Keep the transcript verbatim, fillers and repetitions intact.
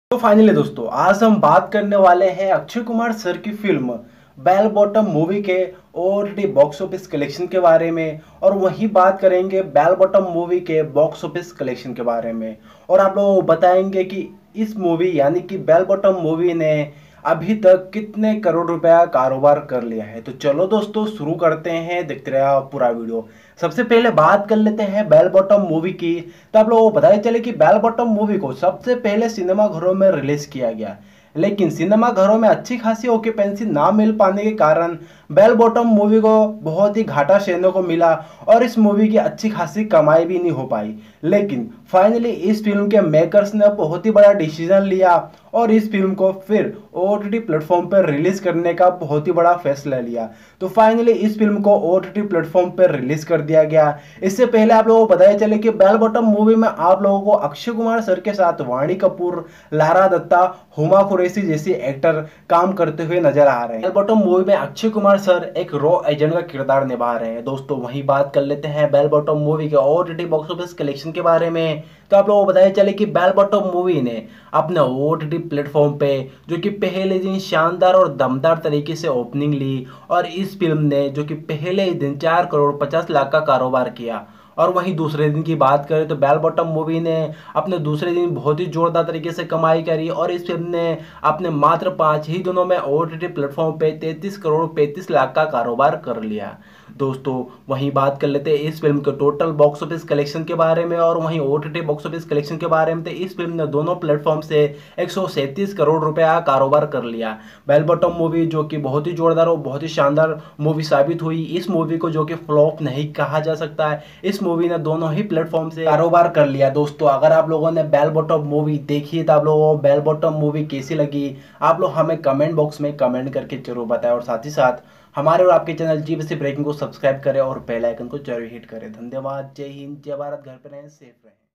तो फाइनली दोस्तों आज हम बात करने वाले हैं अक्षय कुमार सर की फिल्म बेल बॉटम मूवी के ओटीटी बॉक्स ऑफिस कलेक्शन के बारे में, और वहीं बात करेंगे बेल बॉटम मूवी के बॉक्स ऑफिस कलेक्शन के बारे में। और आप लोगों को बताएंगे कि इस मूवी यानी कि बेल बॉटम मूवी ने अभी तक कितने करोड़ रुपया कारोबार कर लिया है। तो चलो दोस्तों शुरू करते हैं, देखते रहे आप पूरा वीडियो। सबसे पहले बात कर लेते हैं बेल बॉटम मूवी की। तो आप लोगों को बताया चले कि बेल बॉटम मूवी को सबसे पहले सिनेमा घरों में रिलीज किया गया, लेकिन सिनेमा घरों में अच्छी खासी ऑक्यूपेंसी ना मिल पाने के कारण बेल बॉटम मूवी को बहुत ही घाटा सहने को मिला और इस मूवी की अच्छी खासी कमाई भी नहीं हो पाई। लेकिन फाइनली इस फिल्म के मेकर्स ने बहुत ही बड़ा डिसीजन लिया और इस फिल्म को फिर ओटीटी प्लेटफॉर्म पर रिलीज करने का बहुत ही बड़ा फैसला लिया। तो फाइनली इस फिल्म को ओटीटी प्लेटफॉर्म पर रिलीज कर दिया गया। इससे पहले आप लोगों को बताया चले कि बेल बॉटम मूवी में आप लोगों को अक्षय कुमार सर के साथ वाणी कपूर, लारा दत्ता, हुमा कुरैशी जैसी एक्टर काम करते हुए नजर आ रहे हैं। बेल बॉटम मूवी में अक्षय कुमार सर एक रॉ एजेंट का किरदार निभा रहे हैं। दोस्तों वहीं बात कर लेते हैं बेल बॉटम मूवी के ओटीटी बॉक्स ऑफिस कलेक्शन के बारे में। तो आप लोगों को बताया चले कि बेल बॉटम मूवी ने अपने ओटीटी प्लेटफॉर्म पे जो कि पहले दिन शानदार और दमदार तरीके से ओपनिंग ली, और इस फिल्म ने जो कि पहले ही दिन चार करोड़ पचास लाख का कारोबार किया। और वहीं दूसरे दिन की बात करें तो बेल बॉटम मूवी ने अपने दूसरे दिन बहुत ही जोरदार तरीके से कमाई करी और इस फिल्म ने अपने मात्र पाँच ही दिनों में ओटीटी प्लेटफॉर्म पे तैंतीस करोड़ पैंतीस लाख का कारोबार कर लिया। दोस्तों वहीं बात कर लेते हैं इस फिल्म के टोटल बॉक्स ऑफिस कलेक्शन के बारे में और वहीं ओटीटी बॉक्स ऑफिस कलेक्शन के बारे में। तो इस फिल्म ने दोनों प्लेटफॉर्म से एक सौ सैंतीस करोड़ रुपया कारोबार कर लिया। बेल बॉटम मूवी जो कि बहुत ही जोरदार और बहुत ही शानदार मूवी साबित हुई, इस मूवी को जो कि फ्लॉप नहीं कहा जा सकता है। इस मूवी ने दोनों ही प्लेटफॉर्म से कारोबार कर लिया। दोस्तों अगर आप लोगों ने बेल बॉटम मूवी देखी है तो आप लोगों को बेल बॉटम मूवी कैसी लगी आप लोग हमें कमेंट बॉक्स में कमेंट करके जरूर बताएं, और साथ ही साथ हमारे और आपके channel G B C breaking को सब्सक्राइब करें और बेल आइकन को जरूर हिट करें। धन्यवाद। जय हिंद, जय भारत। घर पे रहें, सेफ रहें।